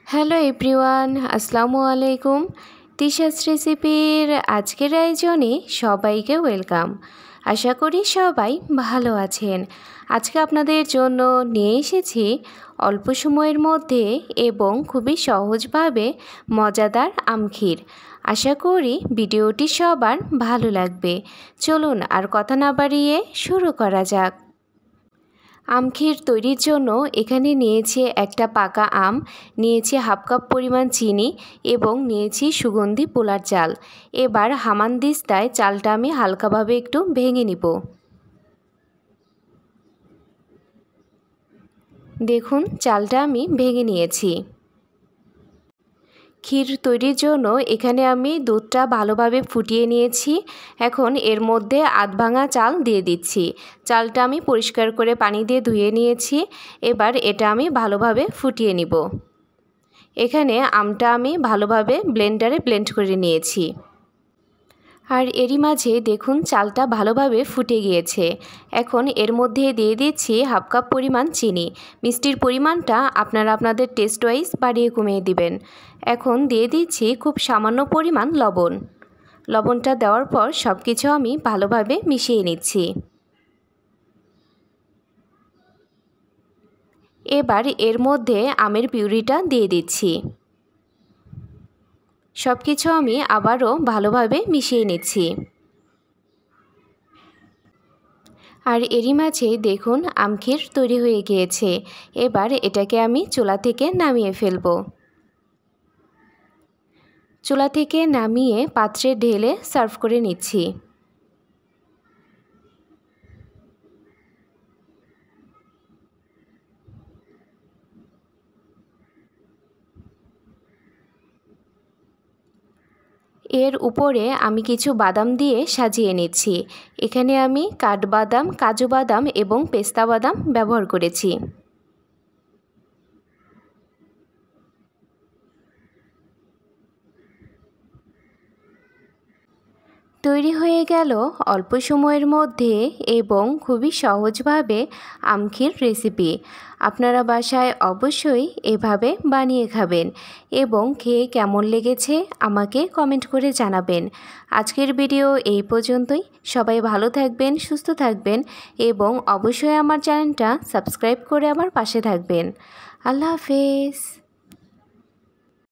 Hello everyone, আসসালামু আলাইকুম। তিশাস রেসিপির আজকের আয়োজনে সবাইকে ওয়েলকাম। আশা করি সবাই ভালো আছেন। আজকে আপনাদের জন্য নিয়ে এসেছি অল্প সময়ের মধ্যে এবং খুবই সহজভাবে মজাদার আমক্ষীর। আশা করি ভিডিওটি সবার ভালো লাগবে। চলুন আর কথা না বাড়িয়ে শুরু করা যাক। আমক্ষীর তৈরির জন্য এখানে নিয়েছি একটা পাকা আম, নিয়েছি হাফ কাপ পরিমাণ চিনি এবং নিয়েছি সুগন্ধি পোলার চাল। এবার হামানদিস্তায় চালটা আমি হালকাভাবে একটু ভেঙে নিব। দেখুন চালটা আমি ভেঙে নিয়েছি। ক্ষীর তৈরির জন্য এখানে আমি দুধটা ভালোভাবে ফুটিয়ে নিয়েছি। এখন এর মধ্যে আধ ভাঙা চাল দিয়ে দিচ্ছি। চালটা আমি পরিষ্কার করে পানি দিয়ে ধুয়ে নিয়েছি। এবার এটা আমি ভালোভাবে ফুটিয়ে নিব। এখানে আমটা আমি ভালোভাবে ব্লেন্ডারে ব্লেন্ড করে নিয়েছি। আর এরই মাঝে দেখুন চালটা ভালোভাবে ফুটে গিয়েছে। এখন এর মধ্যে দিয়ে দিচ্ছি হাফ কাপ পরিমাণ চিনি। মিষ্টির পরিমাণটা আপনারা আপনাদের টেস্ট ওয়াইজ বাড়িয়ে কমিয়ে দিবেন। এখন দিয়ে দিচ্ছি খুব সামান্য পরিমাণ লবণ। লবণটা দেওয়ার পর সব কিছু আমি ভালোভাবে মিশিয়ে নিচ্ছি। এবার এর মধ্যে আমের পিউরিটা দিয়ে দিচ্ছি। সব কিছু আমি আবারও ভালোভাবে মিশিয়ে নিচ্ছি। আর এরই মাঝে দেখুন আমক্ষীর তৈরি হয়ে গিয়েছে। এবার এটাকে আমি চুলা থেকে নামিয়ে ফেলব। চুলা থেকে নামিয়ে পাত্রে ঢেলে সার্ভ করে নিচ্ছি। এর উপরে আমি কিছু বাদাম দিয়ে সাজিয়ে নিচ্ছি। এখানে আমি কাঠবাদাম, কাজু বাদাম এবং পেস্তা বাদাম ব্যবহার করেছি। তৈরি হয়ে গেল অল্প সময়ের মধ্যে এবং খুবই সহজভাবে আমক্ষীর রেসিপি। আপনারা বাসায় অবশ্যই এভাবে বানিয়ে খাবেন এবং খেয়ে কেমন লেগেছে আমাকে কমেন্ট করে জানাবেন। আজকের ভিডিও এই পর্যন্তই। সবাই ভালো থাকবেন, সুস্থ থাকবেন এবং অবশ্যই আমার চ্যানেলটা সাবস্ক্রাইব করে আমার পাশে থাকবেন। আল্লাহ হাফেজ।